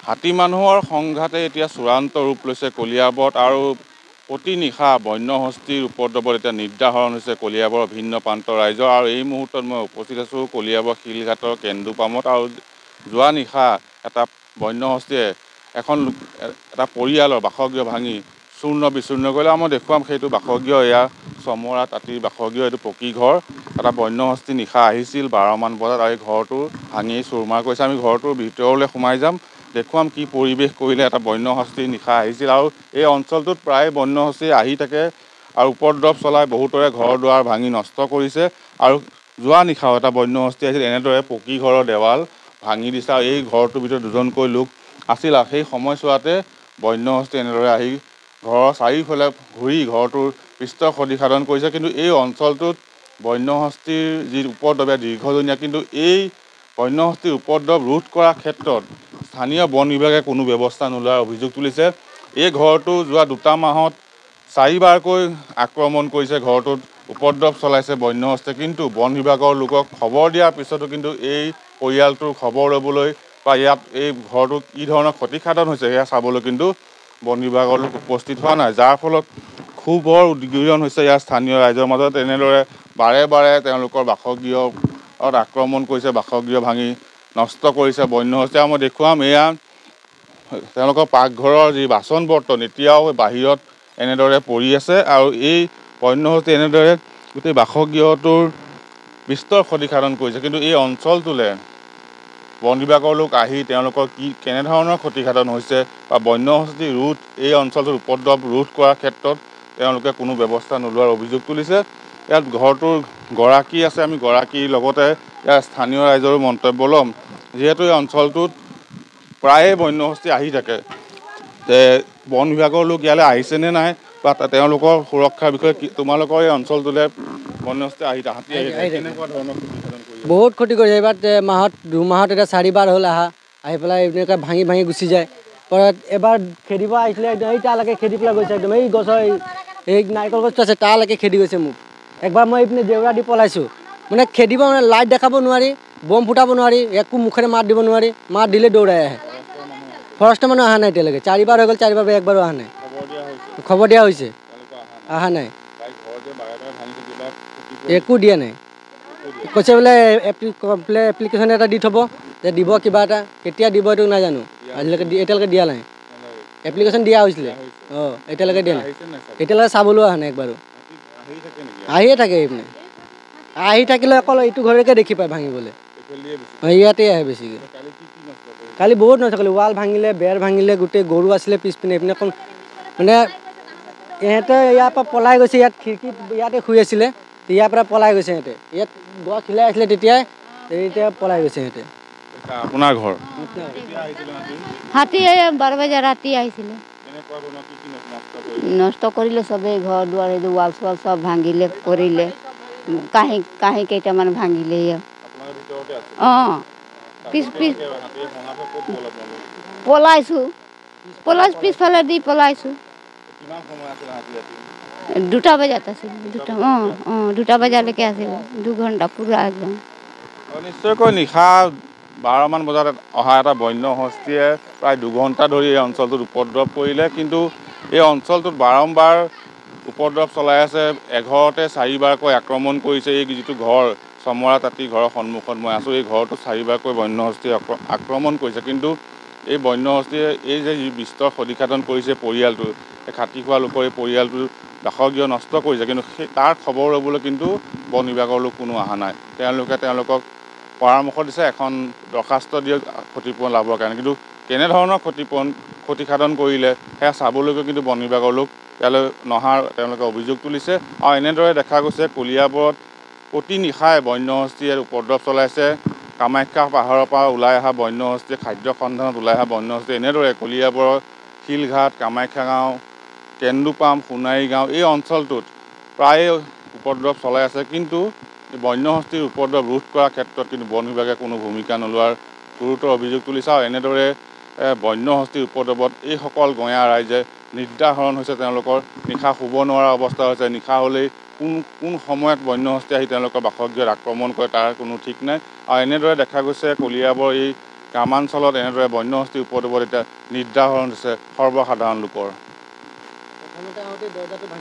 হাতী মানুহৰ সংঘাতে এতিয়া চূড়ান্ত ৰূপ লৈছে কলিয়াবৰত আৰু প্ৰতি নিশা বন্যহস্তীৰ উপদ্ৰৱত এতিয়া নিৰ্ধাৰণ হৈছে কলিয়াবৰৰ ভিন্ন প্ৰান্তৰ ৰাইজৰ। আৰু এই মুহূৰ্তত মই উপস্থিত আছোঁ কলিয়াবৰ শিলঘাটৰ কেন্দুপামত। আৰু যোৱা নিশা এটা বন্যহস্তীয়ে এটা পৰিয়ালৰ বাসগৃহ ভাঙি চূৰ্ণ বিচূৰ্ণ কৰিলে। মই দেখুৱাম সেইটো বাসগৃহ, এয়া চমৰা তাঁতিৰ বাসগৃহ, এইটো পকী ঘৰ। এটা বন্যহস্তী নিশা আহিছিল 12 মান বজাত আৰু এই ঘৰটো ভাঙি চুৰমাৰ কৰিছে। আমি ঘৰটোৰ ভিতৰলৈ সোমাই যাম, দেখুৱাম কি পৰিৱেশ কৰিলে এটা বন্যহস্তী নিশা আহিছিল। আৰু এই অঞ্চলটোত প্ৰায় বন্যহস্তী আহি থাকে আৰু উপদ্ৰৱ চলাই বহুতৰে ঘৰ দুৱাৰ ভাঙি নষ্ট কৰিছে। আৰু যোৱা নিশাও এটা বন্যহস্তী আহিছিল, এনেদৰে পকী ঘৰৰ দেৱাল ভাঙি দিছে। আৰু এই ঘৰটোৰ ভিতৰত দুজনকৈ লোক আছিল আৰু সেই সময়ছোৱাতে বন্যহস্তী এনেদৰে আহি ঘৰৰ চাৰিওফালে ঘূৰি ঘৰটোৰ পৃষ্ঠ ক্ষতিসাধন কৰিছে। কিন্তু এই অঞ্চলটোত বন্যহস্তীৰ যি উপদ্ৰৱ দীৰ্ঘদিনীয়া, কিন্তু এই বন্যহস্তীৰ উপদ্ৰৱ ৰোধ কৰাৰ ক্ষেত্ৰত স্থানীয় বন বিভাগে কোনো ব্যৱস্থা নোলোৱাৰ অভিযোগ তুলিছে। এই ঘৰটো যোৱা 2 মাহত 4বাৰকৈ আক্ৰমণ কৰিছে, ঘৰটোত উপদ্ৰৱ চলাইছে বন্যহস্তীয়ে। কিন্তু বন বিভাগৰ লোকক খবৰ দিয়াৰ পিছতো কিন্তু এই পৰিয়ালটোৰ খবৰ ল'বলৈ বা ইয়াত এই ঘৰটো কি ধৰণৰ ক্ষতিসাধন হৈছে সেয়া চাবলৈ কিন্তু বন বিভাগৰ লোক উপস্থিত হোৱা নাই, যাৰ ফলত ক্ষোভৰ উদ্গীৰণ হৈছে ইয়াৰ স্থানীয় ৰাইজৰ মাজত। এনেদৰে বাৰে বাৰে তেওঁলোকৰ বাসগৃহত আক্ৰমণ কৰিছে, বাসগৃহ ভাঙি নষ্ট কৰিছে বন্যহস্তীয়ে। মই দেখুৱাম, এয়া তেওঁলোকৰ পাকঘৰৰ যি বাচন বৰ্তন এতিয়াও বাহিৰত এনেদৰে পৰি আছে। আৰু এই বন্যহস্তীয়ে এনেদৰে গোটেই বাসগৃহটোৰ বিস্তৰ ক্ষতিসাধন কৰিছে। কিন্তু এই অঞ্চলটোলৈ বন বিভাগৰ লোক আহি তেওঁলোকৰ কেনেধৰণৰ ক্ষতিসাধন হৈছে বা বন্যহস্তী ৰোধ এই অঞ্চলটোৰ উপদ্ৰৱ ৰোধ কৰাৰ ক্ষেত্ৰত তেওঁলোকে কোনো ব্যৱস্থা নোলোৱাৰ অভিযোগ তুলিছে। ইয়াত ঘৰটোৰ গৰাকী আছে, আমি গৰাকীৰ লগতে ইয়াৰ স্থানীয় ৰাইজৰো মন্তব্য ল'ম। যিহেতু এই অঞ্চলটোত প্ৰায়ে বন্যহস্তী আহি থাকে, বন বিভাগৰ লোক ইয়ালৈ আহিছেনে নাই বা তেওঁলোকৰ সুৰক্ষাৰ বিষয়ে তোমালোকৰ এই অঞ্চলটোলৈ বন্যহস্তী হাতী কেনেকুৱা ধৰণৰ ক্ষতিসাধন কৰিছে? বহুত ক্ষতি কৰিছে। এইবাৰ দুমাহত এতিয়া 4বাৰ হ'ল আহি পেলাই এনেকৈ ভাঙি ভাঙি গুচি যায়। এবাৰ খেদিব আহিছিলে, এই তালৈকে খেদি পেলাই গৈছে, একদম এই গছৰ এই নাৰিকল গছটো আছে তালৈকে খেদি গৈছে মোক। একবাৰ মই এইপিনে জেউৰা দি পলাইছোঁ, মানে খেদিব মানে লাইট দেখাব নোৱাৰি, বম ফুটাব নোৱাৰি, একো মুখেৰে মাত দিব নোৱাৰি, মাত দিলে দৌৰাই আহে। ফৰেষ্টৰ মানুহ অহা নাই এতিয়ালৈকে, 4বাৰ হৈ গ'ল, 4বাৰ একবাৰো অহা নাই। খবৰ দিয়া হৈছে, অহা নাই, একো দিয়া নাই। কৈছে বোলে এপ্লিকেশ্যন এটা দি থ'ব, যে দিব কিবা এটা, কেতিয়া দিব এইটো নাজানো, এতিয়ালৈকে দিয়া নাই। এপ্লিকেশ্যন দিয়া হৈছিলে, এতিয়ালৈকে দিয়া নাই, এতিয়ালৈকে চাবলৈও অহা নাই একবাৰো। আহিয়ে থাকে এইপিনে, আহি থাকিলে অকল এইটো ঘৰকে দেখি পায় ভাঙিবলৈ, ইয়াতে আহে বেছিকৈ। কালি বহুত নষ্ট কৰিলে, ৱাল ভাঙিলে, বেৰ ভাঙিলে, গোটেই গৰু আছিলে পিছপিনে, এইপিনে অকণ মানে ইহঁতে ইয়াৰ পৰা পলাই গৈছে। ইয়াত খিৰিকী ইয়াতে শুই আছিলে, ইয়াৰ পৰা পলাই গৈছে সিহঁতে, ইয়াত গছ হিলাই আছিলে তেতিয়াই, এতিয়া পলাই গৈছে সিহঁতে। আপোনাৰ ঘৰ হাতী 12 বজা ৰাতি আহিছিলে, নষ্ট কৰিলে চবেই, ঘৰ দুৱাৰ ৱাল চোৱাল চব ভাঙিলে কৰিলে, কাঁহী কেইটামান ভাঙিলে। পলাইছোঁ, পিছফালে দি পলাইছোঁ। 2টা বজাত আছিল, 2টা বজালৈকে আছিল, 2 ঘণ্টা পুৰা একদম। নিশ্চয়কৈ নিশা 12 মান বজাত অহা এটা বন্যহস্তীয়ে প্ৰায় 2 ঘণ্টা ধৰি এই অঞ্চলটোত উপদ্ৰৱ কৰিলে। কিন্তু এই অঞ্চলটোত বাৰম্বাৰ উপদ্ৰৱ চলাই আছে, এঘৰতে 4বাৰকৈ আক্ৰমণ কৰিছে। এই যিটো ঘৰ চমৰা তাঁতি ঘৰৰ সন্মুখত মই আছোঁ, এই ঘৰটো 4বাৰকৈ বন্যহস্তীয়ে আক্ৰমণ কৰিছে। কিন্তু এই বন্যহস্তীয়ে এই যে বিস্তৰ ক্ষতিসাধন কৰিছে পৰিয়ালটোৰ, এই খাটি খোৱা লোকৰ এই পৰিয়ালটোৰ বাসগৃহ নষ্ট কৰিছে, কিন্তু তাৰ খবৰ ল'বলৈ কিন্তু বন বিভাগৰ লোক কোনো অহা নাই। তেওঁলোকে তেওঁলোকক পৰামৰ্শ দিছে এখন দৰখাস্ত দিয়ক ক্ষতিপূৰণ লাভৰ কাৰণে, কিন্তু কেনেধৰণৰ ক্ষতিসাধন কৰিলে সেয়া চাবলৈকে কিন্তু বন বিভাগৰ লোক ইয়ালৈ নহাৰ তেওঁলোকে অভিযোগ তুলিছে। আৰু এনেদৰে দেখা গৈছে কলিয়াবৰত প্ৰতি নিশাই বন্যহস্তীয়ে উপদ্ৰৱ চলাইছে। কামাখ্যা পাহাৰৰ পৰা ওলাই অহা বন্যহস্তীয়ে, খাদ্য সন্ধানত ওলাই অহা বন্যহস্তীয়ে এনেদৰে কলিয়াবৰৰ শিলঘাট, কামাখ্যা গাঁও, কেন্দুপাম, সোণাৰী গাঁও এই অঞ্চলটোত প্ৰায়ে উপদ্ৰৱ চলাই আছে। কিন্তু বন্যহস্তীৰ উপদ্ৰৱ ৰোধ কৰাৰ ক্ষেত্ৰত কিন্তু বন বিভাগে কোনো ভূমিকা নোলোৱাৰ গুৰুতৰ অভিযোগ তুলিছে। আৰু এনেদৰে বন্যহস্তীৰ উপদ্ৰৱত এইসকল গঞা ৰাইজে নিৰ্ধাৰণ হৈছে, তেওঁলোকৰ নিশা শুব নোৱাৰা অৱস্থা হৈছে। নিশা হ'লেই কোন সময়ত বন্যহস্তী আহি তেওঁলোকৰ বাসগৃহত আক্ৰমণ কৰে তাৰ কোনো ঠিক নাই। আৰু এনেদৰে দেখা গৈছে কলিয়াবৰ এই গ্ৰামাঞ্চলত এনেদৰে বন্যহস্তীৰ উপদ্ৰৱত এতিয়া নিৰ্দাহৰণ হৈছে সৰ্বসাধাৰণ লোকৰ।